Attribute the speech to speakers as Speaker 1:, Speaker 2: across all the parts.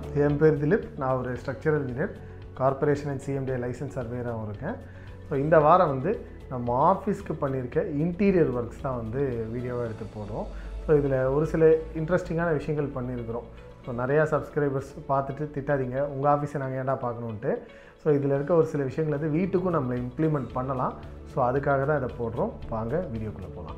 Speaker 1: என் பேர் திலீப். நான் ஒரு structural engineer, corporation and CMD license சர்வேராகவும் இருக்கேன். ஸோ இந்த வாரம் வந்து நம்ம ஆஃபீஸ்க்கு பண்ணியிருக்க இன்டீரியர் ஒர்க்ஸ் தான் வந்து வீடியோவாக எடுத்து போடுறோம். ஸோ இதில் ஒரு சில இன்ட்ரெஸ்டிங்கான விஷயங்கள் பண்ணியிருக்கிறோம். ஸோ நிறையா சப்ஸ்கிரைபர்ஸ் பார்த்துட்டு திட்டாதீங்க, உங்கள் ஆஃபீஸை நாங்கள் ஏன்டா பார்க்கணுன்ட்டு. ஸோ இதில் இருக்க ஒரு சில விஷயங்கள் வந்து வீட்டுக்கும் நம்மளை இம்ப்ளிமெண்ட் பண்ணலாம். ஸோ அதுக்காக தான் இதை போடுறோம். வாங்க வீடியோக்குள்ளே போகலாம்.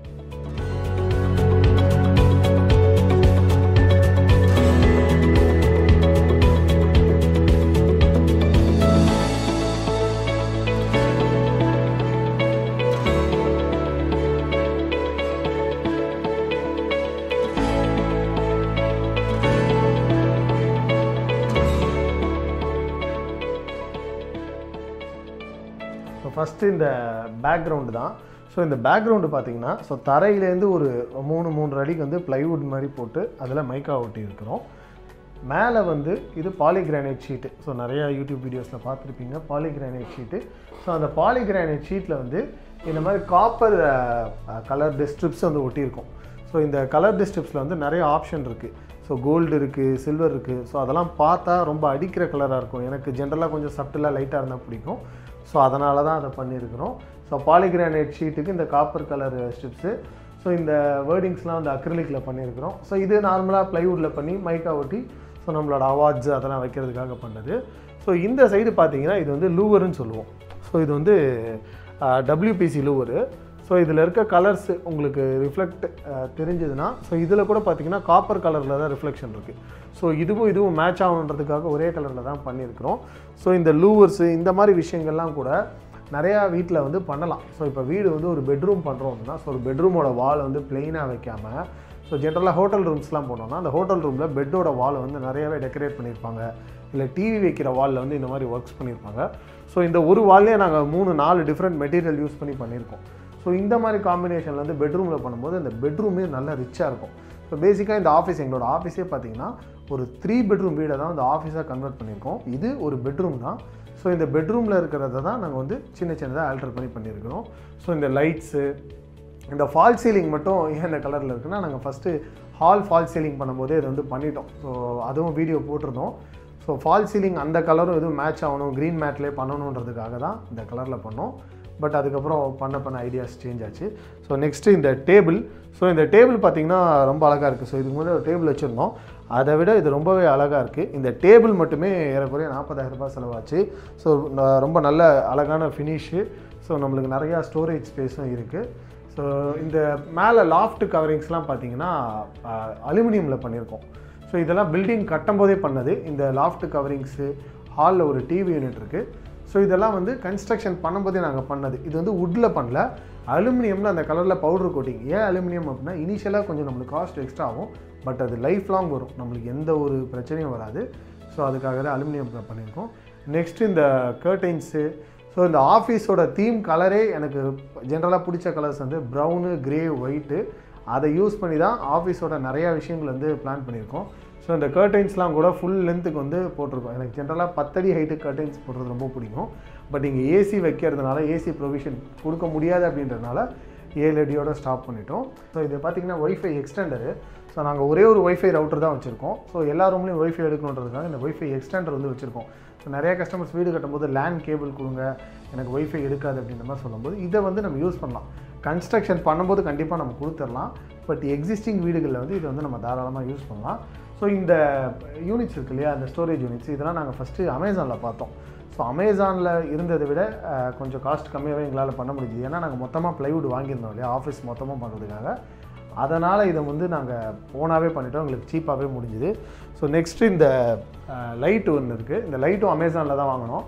Speaker 1: ஃபஸ்ட்டு இந்த பேக்ரவுண்டு தான். ஸோ இந்த பேக்ரவுண்டு பார்த்திங்கன்னா, ஸோ தரையிலேருந்து ஒரு 3 அடிக்கு வந்து ப்ளைவுட் மாதிரி போட்டு அதில் மைக்கா ஒட்டி இருக்கிறோம். மேலே வந்து இது பாலிகிரானைட் ஷீட்டு. ஸோ நிறையா யூடியூப் வீடியோஸில் பார்த்துருப்பீங்க பாலிகிரானைட் ஷீட்டு. ஸோ அந்த பாலிகிரானைட் ஷீட்டில் வந்து இந்த மாதிரி காப்பர் கலர் டிஸ்ட்ரிப்ஸ் வந்து ஒட்டியிருக்கும். ஸோ இந்த கலர் டிஸ்ட்ரிப்ஸில் வந்து நிறைய ஆப்ஷன் இருக்குது. ஸோ கோல்டு இருக்குது, சில்வர் இருக்குது. ஸோ அதெல்லாம் பார்த்தா ரொம்ப அடிக்கிற கலராக இருக்கும். எனக்கு ஜென்ரலாக கொஞ்சம் சப்டிலாக லைட்டாக இருந்தால் பிடிக்கும். ஸோ அதனால தான் அதை பண்ணியிருக்கிறோம். ஸோ பாலிகிரானைட் ஷீட்டுக்கு இந்த காப்பர் கலர் ஸ்ட்ரிப்ஸு. ஸோ இந்த வேர்டிங்ஸ்லாம் வந்து அக்ரிலிக்கில் பண்ணியிருக்கிறோம். ஸோ இது நார்மலாக ப்ளைவுட்டில் பண்ணி மைக்கா ஒட்டி ஸோ நம்மளோட அவார்ட்ஸ் அதெல்லாம் வைக்கிறதுக்காக பண்ணது. ஸோ இந்த சைடு பார்த்தீங்கன்னா இது வந்து லூவர்னு சொல்லுவோம். ஸோ இது வந்து WPC லூவரு. ஸோ இதில் இருக்க கலர்ஸ் உங்களுக்கு ரிஃப்ளெக்ட் தெரிஞ்சதுன்னா, ஸோ இதில் கூட பார்த்தீங்கன்னா காப்பர் கலரில் தான் ரிஃப்ளெக்ஷன் இருக்குது. ஸோ இதுவும் மேட்ச் ஆகணுன்றதுக்காக ஒரே கலரில் தான் பண்ணியிருக்கிறோம். ஸோ இந்த லூவர்ஸு இந்த மாதிரி விஷயங்கள்லாம் கூட நிறையா வீட்டில் வந்து பண்ணலாம். ஸோ இப்போ வீடு வந்து ஒரு பெட்ரூம் பண்ணுறோம் அப்படின்னா, ஸோ ஒரு பெட்ரூமோட வால் வந்து பிளெயினாக வைக்காமல், ஸோ ஜென்ரலாக ஹோட்டல் ரூம்ஸ்லாம் போனோம்னா அந்த ஹோட்டல் ரூமில் பெட்டோட வால் வந்து நிறையாவே டெக்கரேட் பண்ணியிருப்பாங்க. இல்லை டிவி வைக்கிற வாலில் வந்து இந்த மாதிரி ஒர்க்ஸ் பண்ணியிருப்பாங்க. ஸோ இந்த ஒரு வால்லே நாங்கள் 3-4 டிஃப்ரெண்ட் மெட்டீரியல் யூஸ் பண்ணி பண்ணியிருக்கோம். ஸோ இந்த மாதிரி காம்பினேஷனில் வந்து பெட்ரூமில் பண்ணும்போது அந்த பெட்ரூமே நல்லா ரிச்சாக இருக்கும். ஸோ பேசிக்காக இந்த ஆஃபீஸ், எங்களோட ஆஃபீஸே பார்த்தீங்கன்னா ஒரு 3 பெட்ரூம் வீடை தான் இந்த ஆஃபீஸாக கன்வெர்ட் பண்ணியிருக்கோம். இது ஒரு பெட்ரூம் தான். ஸோ இந்த பெட்ரூமில் இருக்கிறத தான் நாங்கள் வந்து சின்னதாக ஆல்டர் பண்ணியிருக்கிறோம். ஸோ இந்த லைட்ஸு, இந்த ஃபால் சீலிங் மட்டும் ஏன் இந்த கலரில் இருக்குன்னா, நாங்கள் ஃபஸ்ட்டு ஹால் ஃபால் சீலிங் பண்ணும்போதே இது வந்து பண்ணிட்டோம். ஸோ அதுவும் வீடியோ போட்டிருந்தோம். ஸோ ஃபால் சீலிங் அந்த கலரும் எதுவும் மேட்ச் ஆகணும், க்ரீன் மேட்லேயே பண்ணணுன்றதுக்காக தான் இந்த கலரில் பண்ணோம். பட் அதுக்கப்புறம் பண்ண ஐடியாஸ் சேஞ்ச் ஆச்சு. ஸோ நெக்ஸ்ட்டு இந்த டேபிள். ஸோ இந்த டேபிள் பார்த்திங்கன்னா ரொம்ப அழகாக இருக்குது. ஸோ இதுக்கு முன்னாடி ஒரு டேபிள் வச்சுருந்தோம், அதை விட இது ரொம்பவே அழகாக இருக்குது. இந்த டேபிள் மட்டுமே ஏறக்குறைய 40,000 ரூபாய் செலவாச்சு. ஸோ ரொம்ப நல்ல அழகான ஃபினிஷு. ஸோ நம்மளுக்கு நிறையா ஸ்டோரேஜ் ஸ்பேஸும் இருக்குது. ஸோ இந்த மேலே லாஃப்ட் கவரிங்ஸ்லாம் பார்த்திங்கன்னா அலுமினியமில் பண்ணியிருக்கோம். ஸோ இதெல்லாம் பில்டிங் கட்டும்போதே பண்ணது. இந்த லாஃப்ட் கவரிங்ஸு, ஹாலில் ஒரு டிவி யூனிட் இருக்குது. ஸோ இதெல்லாம் வந்து கன்ஸ்ட்ரக்ஷன் பண்ணும்போதே நாங்கள் பண்ணது. இது வந்து வுட்டில் பண்ணல, அலுமினியமில் அந்த கலரில் பவுடர் கோட்டிங். ஏன் அலுமினியம் அப்படின்னா, இனிஷியலாக கொஞ்சம் நம்மளுக்கு காஸ்ட் எக்ஸ்ட்ரா ஆகும், பட் அது லைஃப் லாங் வரும், நம்மளுக்கு எந்த ஒரு பிரச்சனையும் வராது. ஸோ அதுக்காக தான் அலுமினியம் பண்ணியிருக்கோம். நெக்ஸ்ட்டு இந்த கர்டைன்ஸு. ஸோ இந்த ஆஃபீஸோட தீம் கலரே எனக்கு ஜென்ரலாக பிடிச்ச கலர்ஸ் வந்து ப்ரௌனு, க்ரே, ஒயிட்டு. அதை யூஸ் பண்ணி தான் ஆஃபீஸோட நிறையா விஷயங்கள் வந்து பிளான் பண்ணியிருக்கோம். ஸோ இந்த கர்டைன்ஸ்லாம் கூட ஃபுல் லென்த்துக்கு வந்து போட்டிருக்கோம். எனக்கு ஜென்ரலாக 10 அடி ஹைட்டு கர்டைன்ஸ் போடுறது ரொம்ப பிடிக்கும். பட் இங்கே ஏசி வைக்கிறதுனால, ஏசி ப்ரொவிஷன் கொடுக்க முடியாது அப்படின்றதுனால 7 அடியோட ஸ்டாப் பண்ணிட்டோம். ஸோ இது பார்த்திங்கன்னா ஒய்ஃபை எக்ஸ்டெண்டரு. ஸோ நாங்கள் ஒரே ஒரு ஒய்ஃபை ரவுட்டர் தான் வச்சுருக்கோம். ஸோ எல்லா ரூம்லேயும் ஒய்ஃபை எடுக்கணுன்றதுக்காக இந்த ஒய்ஃபை எக்ஸ்டெண்டர் வந்து வச்சுருக்கோம். ஸோ நிறையா கஸ்டமர்ஸ் வீடு கட்டும்போது லேண்ட் கேபிள் கொடுங்க, எனக்கு ஒய்ஃபை எடுக்காது அப்படின்ற மாதிரி சொல்லும்போது இதை வந்து நம்ம யூஸ் பண்ணலாம். கன்ஸ்ட்ரக்ஷன் பண்ணும்போது கண்டிப்பாக நம்ம கொடுத்துடலாம். பட் எக்ஸிஸ்டிங் வீடுகளில் வந்து இதை வந்து நம்ம தாராளமாக யூஸ் பண்ணலாம். ஸோ இந்த யூனிட்ஸ் இருக்கு இல்லையா, அந்த ஸ்டோரேஜ் யூனிட்ஸ், இதெல்லாம் நாங்கள் ஃபஸ்ட்டு அமேசானில் பார்த்தோம். ஸோ அமேசானில் இருந்ததை விட கொஞ்சம் காஸ்ட் கம்மியாகவே எங்களால் பண்ண முடியுது. ஏன்னா நாங்கள் மொத்தமாக ப்ளைவுட் வாங்கியிருந்தோம் இல்லையா, ஆஃபீஸ் மொத்தமாக பண்ணுறதுக்காக. அதனால் இதை வந்து நாங்கள் ஓனாகவே பண்ணிட்டோம், எங்களுக்கு சீப்பாகவே முடிஞ்சுது. ஸோ நெக்ஸ்ட்டு இந்த லைட்டு ஒன்று இருக்குது. இந்த லைட்டும் அமேசானில் தான் வாங்கினோம்.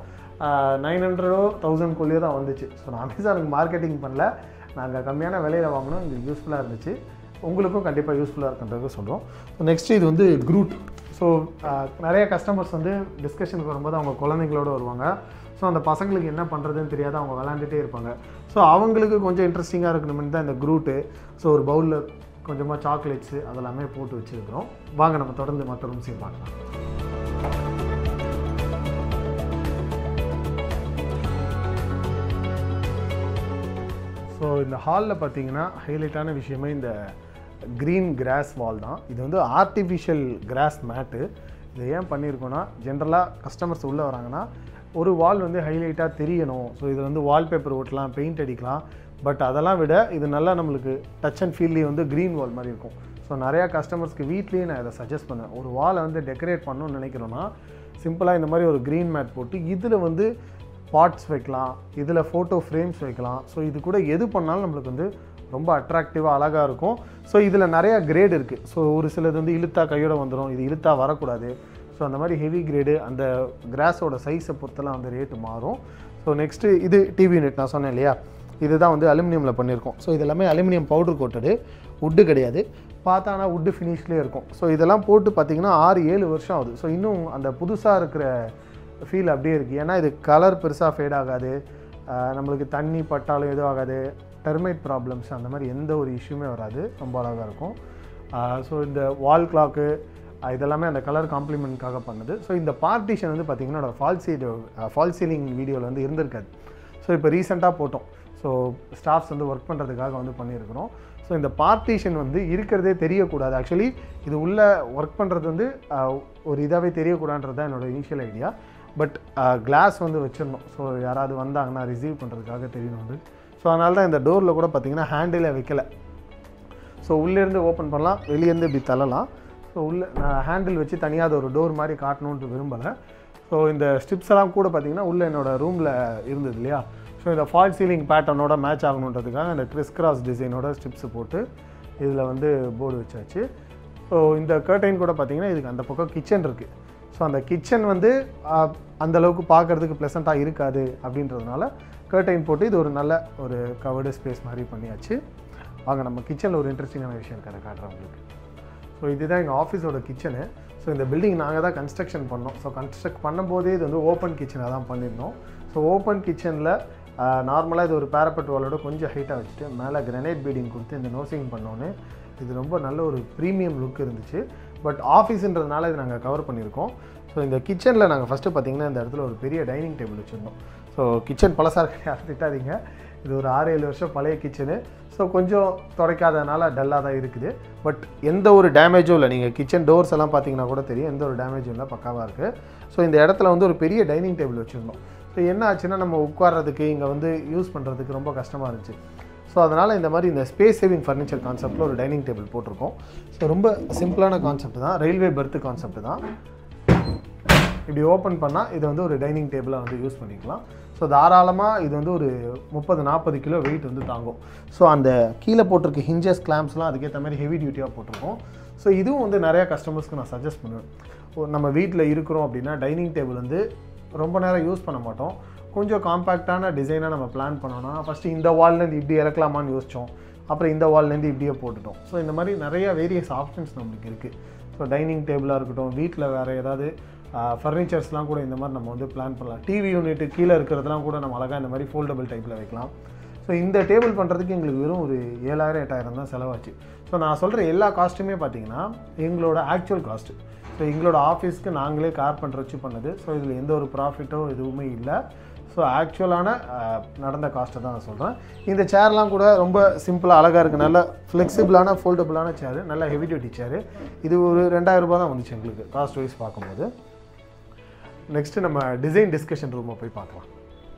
Speaker 1: 900 1000 தான் வந்துச்சு. ஸோ நான் அமேசானுக்கு மார்க்கெட்டிங் பண்ணல, நாங்கள் கம்மியான விலையில் வாங்கினோம். எங்களுக்கு யூஸ்ஃபுல்லாக இருந்துச்சு, உங்களுக்கும் கண்டிப்பாக யூஸ்ஃபுல்லாக இருக்குன்றதுக்கு சொல்கிறோம். நெக்ஸ்ட்டு இது வந்து க்ரூட். ஸோ நிறைய கஸ்டமர்ஸ் வந்து டிஸ்கஷனுக்கு வரும்போது அவங்க குழந்தைங்களோடு வருவாங்க. ஸோ அந்த பசங்களுக்கு என்ன பண்ணுறதுன்னு தெரியாது, அவங்க விளாண்டுட்டே இருப்பாங்க. ஸோ அவங்களுக்கு கொஞ்சம் இன்ட்ரெஸ்டிங்காக இருக்கணும்னு தான் இந்த க்ரூட்டு. ஸோ ஒரு பவுலில் கொஞ்சமாக சாக்லேட்ஸு அதெல்லாமே போட்டு வச்சுருக்கிறோம். வாங்க நம்ம தொடர்ந்து மற்ற ரூம்ஸையும் பார்க்கலாம். ஸோ இந்த ஹாலில் பார்த்தீங்கன்னா ஹைலைட்டான விஷயமே இந்த க்ரீன் கிராஸ் வால் தான். இது வந்து ஆர்டிஃபிஷியல் கிராஸ் மேட்டு. இது ஏன் பண்ணியிருக்கோன்னா ஜென்ரலாக கஸ்டமர்ஸ் உள்ளே வராங்கன்னா ஒரு வால் வந்து ஹைலைட்டாக தெரியணும். ஸோ இது வந்து வால்பேப்பர் ஓட்டலாம், பெயிண்ட் அடிக்கலாம். பட் அதெல்லாம் விட இது நல்லா நம்மளுக்கு டச் அண்ட் ஃபீல்லேயே வந்து க்ரீன் வால் மாதிரி இருக்கும். ஸோ நிறையா கஸ்டமர்ஸ்க்கு வீட்லேயே நான் இதை சஜஸ்ட் பண்ணேன். ஒரு வாலை வந்து டெக்கரேட் பண்ணணும்னு நினைக்கிறோன்னா சிம்பிளாக இந்த மாதிரி ஒரு க்ரீன் மேட் போட்டு இதில் வந்து பாட்ஸ் வைக்கலாம், இதில் ஃபோட்டோ ஃப்ரேம்ஸ் வைக்கலாம். ஸோ இது கூட எது பண்ணாலும் நம்மளுக்கு வந்து ரொம்ப அட்ராக்டிவாக அழகாக இருக்கும். ஸோ இதில் நிறையா கிரேட் இருக்குது. ஸோ ஒரு சிலது வந்து இழுத்தா கையோடு வந்துடும், இது இழுத்தா வரக்கூடாது. ஸோ அந்த மாதிரி ஹெவி கிரேடு அந்த கிராஸோட சைஸை பொறுத்தெல்லாம் வந்து ரேட்டு மாறும். ஸோ நெக்ஸ்ட்டு இது டிவி யூனிட் நான் சொன்னேன் இல்லையா, இதுதான் வந்து அலுமினியமில் பண்ணியிருக்கோம். ஸோ இது எல்லாமே அலுமினியம் பவுடர் கோட்டடு, வுட்டு கிடையாது. பார்த்தானா வுட்டு ஃபினிஷ்லேயே இருக்கும். ஸோ இதெல்லாம் போட்டு பார்த்திங்கன்னா 6-7 வருஷம் ஆகுது. ஸோ இன்னும் அந்த புதுசாக இருக்கிற ஃபீல் அப்படியே இருக்குது. ஏன்னா இது கலர் பெருசாக ஃபேட் ஆகாது, நம்மளுக்கு தண்ணி பட்டாலும் எதுவும் ஆகாது, டெர்மைட் ப்ராப்ளம்ஸ் அந்த மாதிரி எந்த ஒரு இஷ்யூமே வராது, ரொம்ப அழகாக இருக்கும். ஸோ இந்த வால் கிளாக்கு இதெல்லாமே அந்த கலர் காம்ப்ளிமெண்ட்காக பண்ணுது. ஸோ இந்த பார்ட்டிஷன் வந்து பார்த்திங்கன்னா ஃபால் சீலிங் வீடியோவில் வந்து இருந்திருக்காது. ஸோ இப்போ ரீசெண்டாக போட்டோம். ஸோ ஸ்டாஃப்ஸ் வந்து ஒர்க் பண்ணுறதுக்காக வந்து பண்ணியிருக்கிறோம். ஸோ இந்த பார்ட்டிஷன் வந்து இருக்கிறதே தெரியக்கூடாது. ஆக்சுவலி இது உள்ளே ஒர்க் பண்ணுறது வந்து ஒரு இதாகவே தெரியக்கூடாதுன்றது தான் என்னோடய இனிஷியல் ஐடியா. பட் கிளாஸ் வந்து வச்சிடணும். ஸோ யாராவது வந்தாங்கன்னா ரிசீவ் பண்ணுறதுக்காக தெரியணும் வந்து. ஸோ அதனால தான் இந்த டோரில் கூட பார்த்திங்கன்னா ஹேண்டிலே வைக்கலை. ஸோ உள்ளேருந்து ஓப்பன் பண்ணலாம், வெளியேருந்து இப்படி தள்ளலாம். ஸோ உள்ளே நான் ஹேண்டில் வச்சு தனியாக ஒரு டோர் மாதிரி காட்டணுன்ட்டு விரும்பலை. ஸோ இந்த ஸ்டிப்ஸ் எல்லாம் கூட பார்த்திங்கன்னா உள்ளே என்னோடய ரூமில் இருந்தது இல்லையா. ஸோ இந்த ஃபால் சீலிங் பேட்டர்னோட மேட்ச் ஆகணுன்றதுக்காக இந்த கிறிஸ் கிராஸ் டிசைனோட ஸ்டிப்ஸ் போட்டு இதில் வந்து போர்டு வச்சாச்சு. ஸோ இந்த கர்டைன் கூட பார்த்திங்கன்னா இதுக்கு அந்த பக்கம் கிச்சன் இருக்குது. ஸோ அந்த கிச்சன் வந்து அந்தளவுக்கு பார்க்குறதுக்கு ப்ளசண்ட்டாக இருக்காது அப்படின்றதுனால கர்டைன் போட்டு இது ஒரு நல்ல ஒரு கவர்டு ஸ்பேஸ் மாதிரி பண்ணியாச்சு. வாங்க நம்ம கிச்சனில் ஒரு இன்ட்ரெஸ்டிங்கான விஷயம் இருக்கிறத காட்டுறேன் உங்களுக்கு. ஸோ இதுதான் எங்கள் ஆஃபீஸோட கிச்சனு. ஸோ இந்த பில்டிங் நாங்கள் தான் கன்ஸ்ட்ரக்ஷன் பண்ணோம். ஸோ கன்ஸ்ட்ரக்ட் பண்ணும்போதே இது வந்து ஓப்பன் கிச்சனாக தான் பண்ணியிருந்தோம். ஸோ ஓப்பன் கிச்சனில் நார்மலாக இது ஒரு பேரப்பட் வாலோட கொஞ்சம் ஹைட்டாக வச்சுட்டு மேலே கிரனைட் பீடிங் கொடுத்து இந்த நோசிங் பண்ணோன்னு இது ரொம்ப நல்ல ஒரு ப்ரீமியம் லுக் இருந்துச்சு. பட் ஆஃபீஸுன்றதுனால இது நாங்கள் கவர் பண்ணியிருக்கோம். ஸோ இந்த கிச்சனில் நாங்கள் ஃபஸ்ட்டு பார்த்திங்கன்னா இந்த இடத்துல ஒரு பெரிய டைனிங் டேபிள் வச்சுருந்தோம். ஸோ கிச்சன் பழசாக யாரும் திட்டாதீங்க, இது ஒரு 6-7 வருஷம் பழைய கிச்சனு. ஸோ கொஞ்சம் துடைக்காதனால டல்லாக தான் இருக்குது. பட் எந்த ஒரு டேமேஜும் இல்லை. நீங்கள் கிச்சன் டோர்ஸ் எல்லாம் பார்த்தீங்கன்னா கூட தெரியும், எந்த ஒரு டேமேஜும் இல்லை, பக்காவாக இருக்குது. ஸோ இந்த இடத்துல வந்து ஒரு பெரிய டைனிங் டேபிள் வச்சுருந்தோம். ஸோ என்ன ஆச்சுன்னா நம்ம உட்கார்றதுக்கு இங்கே வந்து யூஸ் பண்ணுறதுக்கு ரொம்ப கஷ்டமாக இருந்துச்சு. ஸோ அதனால் இந்த மாதிரி இந்த ஸ்பேஸ் சேவிங் ஃபர்னிச்சர் கான்செப்டில் ஒரு டைனிங் டேபிள் போட்டிருக்கோம். ஸோ ரொம்ப சிம்பிளான கான்செப்ட் தான், ரயில்வே பெர்த்து கான்செப்ட் தான். இப்படி ஓப்பன் பண்ணால் இதை வந்து ஒரு டைனிங் டேபிளாக வந்து யூஸ் பண்ணிக்கலாம். ஸோ தாராளமாக இது வந்து ஒரு 30-40 கிலோ வெயிட் வந்து தாங்கும். ஸோ அந்த கீழே போட்டிருக்க ஹிஞ்சஸ் கிளாம்ப்ஸ்லாம் அதுக்கேற்ற மாதிரி ஹெவி டியூட்டியாக போட்டிருக்கோம். ஸோ இதுவும் வந்து நிறையா கஸ்டமர்ஸ்க்கு நான் சஜஸ்ட் பண்ணுவேன். நம்ம வீட்டில் இருக்கிறோம் அப்படின்னா டைனிங் டேபிள் வந்து ரொம்ப நேரம் யூஸ் பண்ண மாட்டோம். கொஞ்சம் காம்பேக்டான டிசைனாக நம்ம பிளான் பண்ணோன்னா ஃபஸ்ட்டு இந்த வால்லேருந்து இப்படி இறக்கலாமான்னு யோசித்தோம், அப்புறம் இந்த வால்லேருந்து இப்படியே போட்டுட்டோம். ஸோ இந்த மாதிரி நிறையா வேரியஸ் ஆப்ஷன்ஸ் நம்மளுக்கு இருக்குது. ஸோ டைனிங் டேபிளாக இருக்கட்டும், வீட்டில் வேறு ஏதாவது ஃபர்னிச்சர்ஸ்லாம் கூட இந்த மாதிரி நம்ம வந்து பிளான் பண்ணலாம். டிவி யூனிட்டு கீழே இருக்கிறதுலாம் கூட நம்ம அழகாக இந்த மாதிரி ஃபோல்டபுள் டைப்பில் வைக்கலாம். ஸோ இந்த டேபிள் பண்ணுறதுக்கு எங்களுக்கு வெறும் ஒரு 7,000-8,000 தான் செலவாச்சு. ஸோ நான் சொல்கிற எல்லா காஸ்ட்டுமே பார்த்திங்கன்னா எங்களோட ஆக்சுவல் காஸ்ட்டு. ஸோ எங்களோட ஆஃபீஸ்க்கு நாங்களே கார்பெண்டர் வச்சு பண்ணது. ஸோ இதில் எந்த ஒரு ப்ராஃபிட்டோ எதுவுமே இல்லை. ஸோ ஆக்சுவலான நடந்த காஸ்ட்டை தான் நான் சொல்கிறேன். இந்த சேர்லாம் கூட ரொம்ப சிம்பிளாக அழகாக இருக்குது, நல்ல ஃப்ளெக்சிபிளான ஃபோல்டபுளான சேரு, நல்ல ஹெவி டியூட்டி சேரு. இது ஒரு 2,000 ரூபா தான் வந்துச்சு எங்களுக்கு காஸ்ட் வைஸ் பார்க்கும்போது. நெக்ஸ்ட்டு நம்ம டிசைன் டிஸ்கஷன் ரூமை போய் பார்க்கலாம்.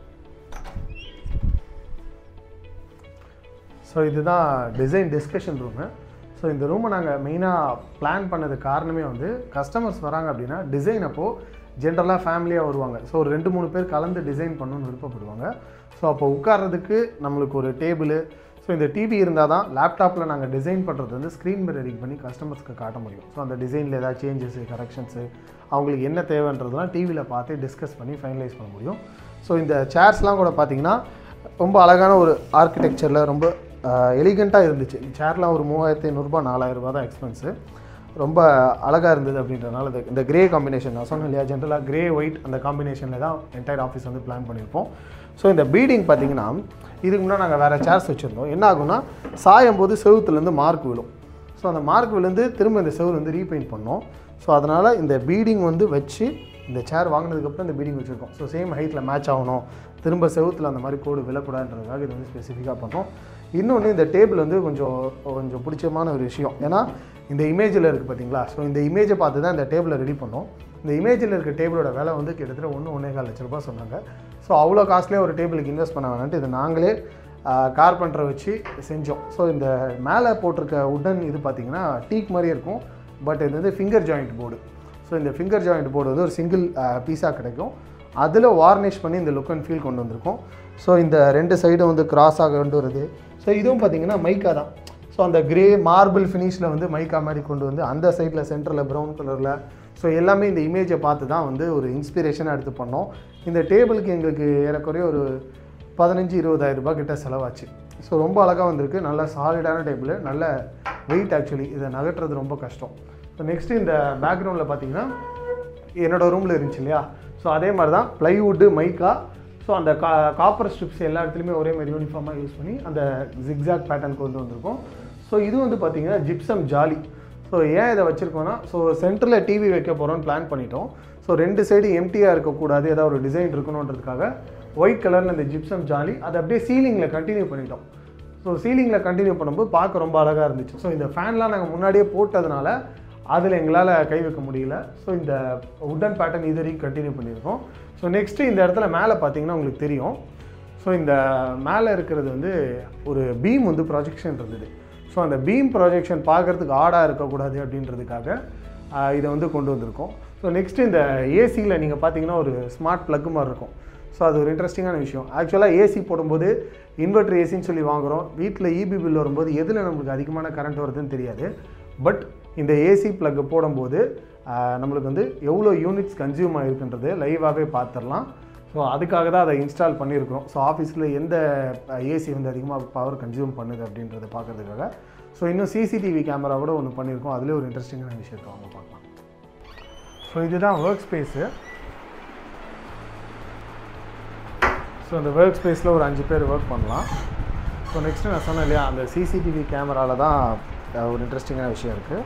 Speaker 1: ஸோ இதுதான் டிசைன் டிஸ்கஷன் ரூமு. ஸோ இந்த ரூமை நாங்கள் மெயினாக பிளான் பண்ணது காரணமே வந்து கஸ்டமர்ஸ் வராங்க அப்படின்னா டிசைன் அப்போது ஜென்ரலாக ஃபேமிலியாக வருவாங்க. ஸோ ஒரு 2-3 பேர் கலந்து டிசைன் பண்ணணுன்னு விருப்பப்படுவாங்க. ஸோ அப்போ உட்கார்றதுக்கு நம்மளுக்கு ஒரு டேபிளு, ஸோ இந்த டிவி இருந்தால் தான் லேப்டாப்பில் நாங்கள் டிசைன் பண்ணுறது வந்து ஸ்க்ரீன் மிரரிங் பண்ணி கஸ்டமர்ஸ்க்கு காட்ட முடியும். ஸோ அந்த டிசைனில் ஏதாவது சேஞ்சஸு, கரெக்ஷன்ஸு, அவங்களுக்கு என்ன தேவைன்றதுலாம் டிவியில் பார்த்து டிஸ்கஸ் பண்ணி ஃபைனலைஸ் பண்ண முடியும். ஸோ இந்த சேர்ஸ்லாம் கூட பார்த்திங்கன்னா ரொம்ப அழகான ஒரு ஆர்கிடெக்சரில் ரொம்ப எலிகண்ட்டாக இருந்துச்சு. சேர்லாம் ஒரு 3,500 ரூபா 4,000 ரூபா தான் எக்ஸ்பென்ஸு. ரொம்ப அழகாக இருந்தது அப்படின்றனால இந்த கிரே காம்பினேஷன் நான் சொன்னேன் இல்லையா, ஜென்ரலாக கிரே ஒயிட் அந்த காம்பினேஷனில் தான் என்டையர் ஆஃபீஸ் வந்து பிளான் பண்ணியிருப்போம். ஸோ இந்த பீடிங் பார்த்திங்கன்னா இதுக்கு முன்னாடி நாங்கள் வேறு சேர்ஸ் வச்சுருந்தோம். என்ன ஆகும்னா சாயும் போது செவுத்துலேருந்து மார்க் விழும். ஸோ அந்த மார்க் விழுந்து திரும்ப இந்த செவுறு வந்து ரீபெயிண்ட் பண்ணோம். ஸோ அதனால் இந்த பீடிங் வந்து வச்சு இந்த சேர் வாங்கினதுக்கப்புறம் இந்த பீடிங் வச்சுருக்கோம். ஸோ சேம் ஹைட்டில் மேட்ச் ஆகணும், திரும்ப செவுத்தில் அந்த மாதிரி கோடு விழக்கூடாதுன்றதுக்காக இது வந்து ஸ்பெசிஃபிக்காக பண்ணோம். இன்னொன்று இந்த டேபிள் வந்து கொஞ்சம் பிடிச்சமான ஒரு விஷயம். ஏன்னா இந்த இமேஜில் இருக்குது பார்த்தீங்களா, ஸோ இந்த இமேஜை பார்த்து தான் இந்த டேபிளை ரெடி பண்ணோம். இந்த இமேஜில் இருக்க டேபிளோட விலை வந்து கிட்டத்தட்ட 1.25 லட்ச ரூபாய் சொன்னாங்க. ஸோ அவ்வளோ காஸ்ட்லியாக ஒரு டேபிளுக்கு இன்வெஸ்ட் பண்ண வேணான்ட்டு இது நாங்களே கார்பெண்டரை வச்சு செஞ்சோம். ஸோ இந்த மேலே போட்டிருக்க உட்டன் இது பார்த்திங்கன்னா டீக் மாதிரியே இருக்கும். பட் இது வந்து ஃபிங்கர் ஜாயிண்ட் போர்டு. ஸோ இந்த ஃபிங்கர் ஜாயிண்ட் போர்டு வந்து ஒரு சிங்கிள் பீஸாக கிடைக்கும். அதில் வார்னிஷ் பண்ணி இந்த லுக் அண்ட் ஃபீல் கொண்டு வந்திருக்கோம். ஸோ இந்த 2 சைடும் வந்து கிராஸாக கொண்டு வருது. ஸோ இதுவும் பார்த்திங்கன்னா மைக்கா தான். ஸோ அந்த கிரே மார்பிள் ஃபினிஷில் வந்து மைக்கா மாதிரி கொண்டு வந்து அந்த சைடில் சென்டரில் ப்ரௌன் கலரில். ஸோ எல்லாமே இந்த இமேஜை பார்த்து தான் வந்து ஒரு இன்ஸ்பிரேஷனாக எடுத்து பண்ணோம். இந்த டேபிளுக்கு எங்களுக்கு ஏறக்குறைய ஒரு 15-20,000 ரூபாய் கிட்ட செலவாச்சு. ஸோ ரொம்ப அழகாக வந்திருக்கு. நல்ல சாலிடான டேபிள், நல்ல வெயிட். ஆக்சுவலி இதை நகட்டுறது ரொம்ப கஷ்டம். ஸோ நெக்ஸ்ட்டு இந்த பேக்ரவுண்டில் பார்த்தீங்கன்னா என்னோடய ரூமில் இருந்துச்சு இல்லையா, ஸோ அதே மாதிரி தான் ப்ளைவுட்டு மைக்கா. ஸோ அந்த காப்பர் ஸ்ட்ரிப்ஸ் எல்லா இடத்துலையுமே ஒரே மாதிரி யூனிஃபார்மாக யூஸ் பண்ணி அந்த ஜிக்ஸாக் பேட்டர்ன் கொண்டு வந்திருக்கோம். ஸோ இது வந்து பார்த்திங்கன்னா ஜிப்சம் ஜாலி. ஸோ ஏன் இதை வச்சுருக்கோன்னா, ஸோ சென்டரில் டிவி வைக்க போகிறோன்னு பிளான் பண்ணிட்டோம். ஸோ 2 சைடு எம்டியாக இருக்கக்கூடாது, ஏதாவது ஒரு டிசைன் இருக்கணுன்றதுக்காக ஒயிட் கலரில் இந்த ஜிப்சம் ஜாலி அதை அப்படியே சீலிங்கில் கண்டினியூ பண்ணிட்டோம். ஸோ சீலிங்கில் கண்டினியூ பண்ணும்போது பார்க்க ரொம்ப அழகாக இருந்துச்சு. ஸோ இந்த ஃபேன்லாம் நாங்கள் முன்னாடியே போட்டதுனால அதில் எங்களால் கை வைக்க முடியல. ஸோ இந்த உட்டன் பேட்டர்ன் இது வரைக்கும் கண்டினியூ பண்ணியிருக்கோம். ஸோ நெக்ஸ்ட்டு இந்த இடத்துல மேலே பார்த்தீங்கன்னா உங்களுக்கு தெரியும். ஸோ இந்த மேலே இருக்கிறது வந்து ஒரு பீம் வந்து ப்ரொஜெக்ஷன் இருந்தது. ஸோ அந்த பீம் ப்ரொஜெக்ஷன் பார்க்குறதுக்கு ஆடாக இருக்கக்கூடாது அப்படின்றதுக்காக இதை வந்து கொண்டு வந்திருக்கோம். ஸோ நெக்ஸ்ட்டு இந்த ஏசியில் நீங்கள் பார்த்தீங்கன்னா ஒரு ஸ்மார்ட் ப்ளக் மாதிரி இருக்கும். ஸோ அது ஒரு இன்ட்ரெஸ்டிங்கான விஷயம். ஆக்சுவலாக ஏசி போடும்போது இன்வெர்டர் ஏசின்னு சொல்லி வாங்குகிறோம். வீட்டில் இபி பில் வரும்போது எதில் நம்மளுக்கு அதிகமான கரண்ட் வருதுன்னு தெரியாது. பட் இந்த ஏசி ப்ளக் போடும்போது நம்மளுக்கு வந்து எவ்வளோ யூனிட்ஸ் கன்சியூம் ஆகிருக்குன்றது லைவாகவே பார்த்துடலாம். ஸோ அதுக்காக தான் அதை இன்ஸ்டால் பண்ணியிருக்கிறோம். ஸோ ஆஃபீஸில் எந்த ஏசி வந்து அதிகமாக பவர் கன்சியூம் பண்ணுது அப்படின்றத பார்க்குறதுக்காக. ஸோ இன்னும் சிசிடிவி கேமராவோட ஒன்று பண்ணியிருக்கோம். அதிலே ஒரு இன்ட்ரெஸ்டிங்கான விஷயத்தை அவங்க பார்க்கலாம். ஸோ இதுதான் ஒர்க் ஸ்பேஸு. ஸோ அந்த ஒர்க் ஸ்பேஸில் ஒரு 5 பேர் ஒர்க் பண்ணலாம். ஸோ நெக்ஸ்ட்டு நான் சொன்னேன் இல்லையா, அந்த சிசிடிவி கேமராவில் தான் ஒரு இன்ட்ரெஸ்டிங்கான விஷயம் இருக்குது.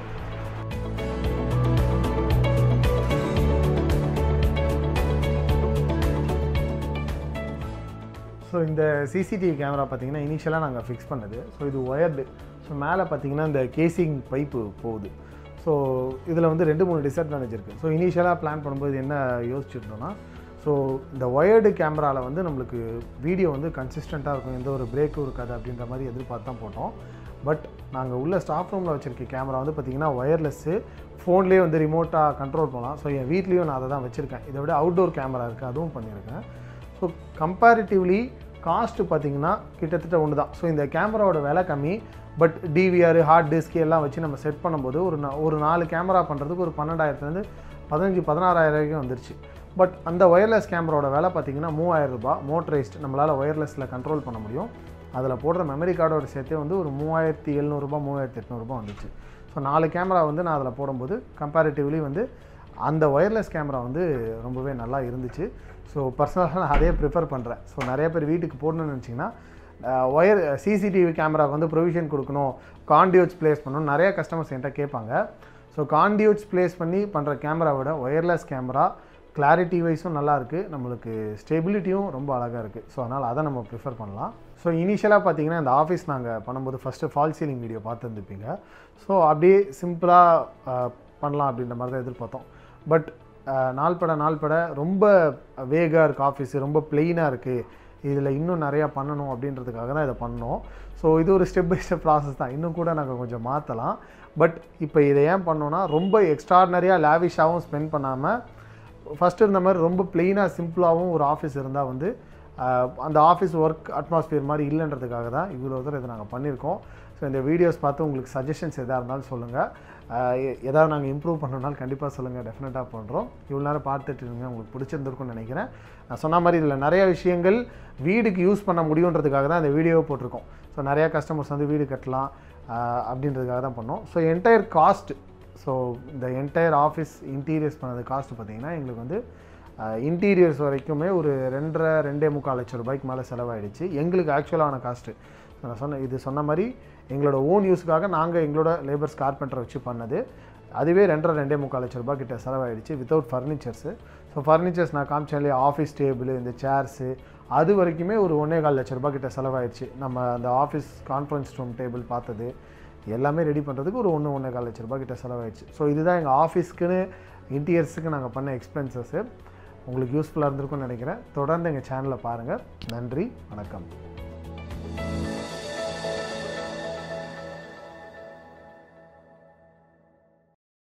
Speaker 1: ஸோ இந்த சிசிடிவி கேமரா பார்த்திங்கன்னா இனிஷியலாக நாங்கள் ஃபிக்ஸ் பண்ணது. ஸோ இது ஒயர்டு. ஸோ மேலே பார்த்திங்கன்னா இந்த கேசிங் பைப்பு போகுது. ஸோ இதில் வந்து 2-3 டிஸ்அட்வான்டேஜ் இருக்குது. ஸோ இனிஷியலாக பிளான் பண்ணும்போது என்ன யோசிச்சுருந்தோன்னா, ஸோ இந்த ஒயர்டு கேமராவில் வந்து நம்மளுக்கு வீடியோ வந்து கன்சிஸ்டண்ட்டாக இருக்கும், எந்த ஒரு பிரேக்கும் இருக்காது அப்படின்ற மாதிரி எதிர்பார்த்து தான் போட்டோம். பட் நாங்கள் உள்ள ஸ்டாஃப் ரூமில் வச்சுருக்க கேமரா வந்து பார்த்திங்கன்னா ஒயர்லெஸ்ஸு, ஃபோன்லேயே வந்து ரிமோட்டாக கண்ட்ரோல் பண்ணலாம். ஸோ என் வீட்லேயும் நான் அதை தான் வச்சுருக்கேன். இதை விட அவுட்டோர் கேமரா இருக்குது, அதுவும் பண்ணியிருக்கேன். ஸோ கம்பேரிட்டிவ்லி காஸ்ட்டு பார்த்திங்கன்னா கிட்டத்தட்ட ஒன்று தான். ஸோ இந்த கேமராவோட விலை கம்மி. பட் டிவிஆர், ஹார்ட் டிஸ்க் எல்லாம் வச்சு நம்ம செட் பண்ணும்போது ஒரு 4 கேமரா பண்ணுறதுக்கு ஒரு 12,000 15-16,000 வரைக்கும் வந்துருச்சு. பட் அந்த ஒயர்லெஸ் கேமராவோட விலை பார்த்திங்கன்னா 3,000 ரூபாய். மோட்டரைஸ்ட் நம்மளால் ஒயர்லெஸில் கண்ட்ரோல் பண்ண முடியும். அதில் போடுற மெமரி கார்டோட சேர்த்தே வந்து ஒரு 3,700 ரூபாய் 3,800 ரூபாய் வந்துச்சு. ஸோ 4 கேமரா வந்து நான் அதில் போடும்போது கம்பேரிட்டிவ்லி வந்து அந்த ஒயர்லெஸ் கேமரா வந்து ரொம்பவே நல்லா இருந்துச்சு. ஸோ பர்சனலாக நான் அதே ப்ரிஃபர் பண்ணுறேன். ஸோ நிறைய பேர் வீட்டுக்கு போடணும்னு நினச்சிங்கன்னா சிசிடிவி கேமராவுக்கு வந்து ப்ரொவிஷன் கொடுக்கணும், காண்டியூட்ஸ் ப்ளேஸ் பண்ணணும், நிறைய கஸ்டமர்ஸ் என்கிட்ட கேட்பாங்க. ஸோ காண்டியூட்ஸ் ப்ளேஸ் பண்ணி பண்ணுற கேமராவோட ஒயர்லெஸ் கேமரா கிளாரிட்டி வைஸும் நல்லாயிருக்கு, நம்மளுக்கு ஸ்டெபிலிட்டியும் ரொம்ப அழகாக இருக்குது. ஸோ அதனால் அதை நம்ம ப்ரிஃபர் பண்ணலாம். ஸோ இனிஷியலாக பார்த்திங்கன்னா இந்த ஆஃபீஸ் நாங்கள் பண்ணும்போது ஃபஸ்ட்டு ஃபால் சீலிங் வீடியோ பார்த்துருந்துப்பீங்க. ஸோ அப்படியே சிம்பிளாக பண்ணலாம் அப்படின்ற மாதிரி தான் எதிர்பார்த்தோம். பட் நாள்பட ரொம்ப வேகாக இருக்குது ஆஃபீஸு, ரொம்ப ப்ளெயினாக இருக்குது, இதில் இன்னும் நிறையா பண்ணணும் அப்படின்றதுக்காக தான் இதை பண்ணோம். ஸோ இது ஒரு ஸ்டெப் பை ஸ்டெப் ப்ராசஸ் தான். இன்னும் கூட நாங்கள் கொஞ்சம் மாற்றலாம். பட் இப்போ இதை ஏன் பண்ணோன்னா, ரொம்ப எக்ஸ்ட்ராடினரியாக லேவிஷாகவும் ஸ்பெண்ட் பண்ணாமல் ஃபஸ்ட்டு இருந்த மாதிரி ரொம்ப ப்ளெயினாக சிம்பிளாகவும் ஒரு ஆஃபீஸ் இருந்தால் வந்து அந்த ஆஃபீஸ் ஒர்க் அட்மாஸ்பியர் மாதிரி இல்லைன்றதுக்காக தான் இவ்வளோ தூரம் இதை நாங்கள் பண்ணியிருக்கோம். ஸோ இந்த வீடியோஸ் பார்த்து உங்களுக்கு சஜஷன்ஸ் எதாக இருந்தாலும் சொல்லுங்கள். எதாவது நாங்கள் இம்ப்ரூவ் பண்ணணும்னாலும் கண்டிப்பாக சொல்லுங்கள், டெஃபினட்டாக பண்ணுறோம். இவ்வளோ நேரம் பார்த்துட்டு இருங்க, உங்களுக்கு பிடிச்சிருந்துருக்குன்னு நினைக்கிறேன். நான் சொன்ன மாதிரி இதில் நிறையா விஷயங்கள் வீடுக்கு யூஸ் பண்ண முடியுன்றதுக்காக தான் இந்த வீடியோவை போட்டிருக்கோம். ஸோ நிறையா கஸ்டமர்ஸ் வந்து வீடு கட்டலாம் அப்படின்றதுக்காக தான் பண்ணோம். ஸோ என்டையர் காஸ்ட், ஸோ இந்த என்டையர் ஆஃபீஸ் இன்டீரியர்ஸ் பண்ணது காஸ்ட்டு பார்த்திங்கன்னா எங்களுக்கு வந்து இன்டீரியர்ஸ் வரைக்குமே ஒரு 2.5-2.25 லட்சம் ரூபாய்க்கு மேலே செலவாயிடுச்சு. எங்களுக்கு ஆக்சுவலான காஸ்ட்டு நான் சொன்ன மாதிரி எங்களோட ஓன் யூஸுக்காக நாங்கள் எங்களோட லேபர்ஸ் கார்பெண்டரை வச்சு பண்ணது. அதுவே 2.5-2.25 லட்சம் ரூபாய் கிட்ட செலவாயிடுச்சு வித்தவுட் ஃபர்னிச்சர்ஸு. ஸோ ஃபர்னிச்சர்ஸ் நான் காமிச்சேன் இல்லையா, ஆஃபீஸ் டேபிள், இந்த சேர்ஸு, அது வரைக்குமே ஒரு 1.25 லட்சம் ரூபாய் கிட்ட செலவாயிடுச்சு. நம்ம அந்த ஆஃபீஸ் கான்ஃபரன்ஸ் ரூம் டேபிள் பார்த்தது எல்லாமே ரெடி பண்ணுறதுக்கு ஒரு 1.25 லட்சம் ரூபாய் கிட்ட செலவாயிடுச்சு. ஸோ இதுதான் எங்கள் ஆஃபீஸ்க்குன்னு இன்டீரியர்ஸுக்கு நாங்கள் பண்ண எக்ஸ்பென்சஸ்ஸு உங்களுக்கு யூஸ்ஃபுல்லாக இருந்திருக்கும்னு நினைக்கிறேன். தொடர்ந்து எங்கள் சேனலை பாருங்கள். நன்றி, வணக்கம்.